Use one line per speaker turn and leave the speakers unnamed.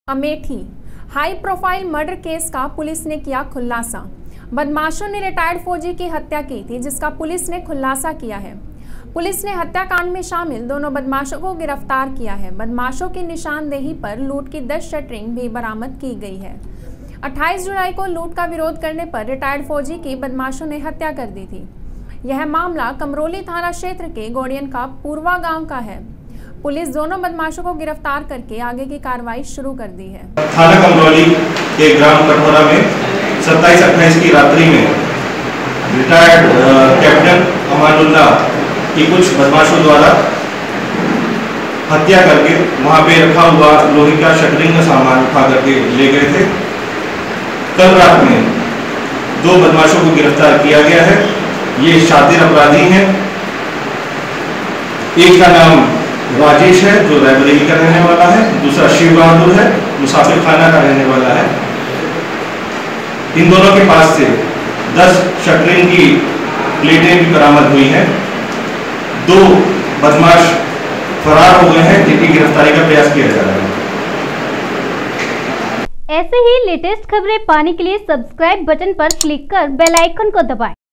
Amethi high profile murder case का police ने किया खुलासा। बदमाशों ने रिटायर्ड फौजी की हत्या की थी, जिसका पुलिस ने खुलासा किया है। पुलिस ने हत्याकांड में शामिल दोनों बदमाशों को गिरफ्तार किया है। बदमाशों की निशानदेही पर लूट की 10 शटरिंग भी बरामद की गई है। 28 जुलाई को लूट का विरोध करने पर रिटायर्ड फौजी की बदमाशों ने हत्या कर दी थी। यह मामला कमरोली थाना क्षेत्र के गोडियन का पूर्वा गांव का है। पुलिस दोनों बदमाशों को गिरफ्तार करके आगे की कार्रवाई शुरू कर दी है।
थाना कमरोली के ग्राम कठोरा में 27-28 की रात्रि में रिटायर्ड कैप्टन अमानुल्लाह की कुछ बदमाशों द्वारा हत्या करके वहां पे रखा हुआ लोहे का शटरिंग का सामान उठा करके ले गए थे। कल रात में 2 बदमाशों को गिरफ्तार किया गया है। ये शातिर अपराधी हैं। एक का नाम राजेश है जो रायबरेली का रहने वाला है, दूसरा शिव बहादुर है मुसाफिर खाना का रहने वाला है। इन दोनों के पास से 10 शटरिंग की प्लेटें भी बरामद हुई हैं। 2 बदमाश फरार हो गए हैं, जिनकी गिरफ्तारी का प्रयास किया जा रहा है।
ऐसे ही लेटेस्ट खबरें पाने के लिए सब्सक्राइब बटन पर क्लिक कर बेल आइकन को दबाएं।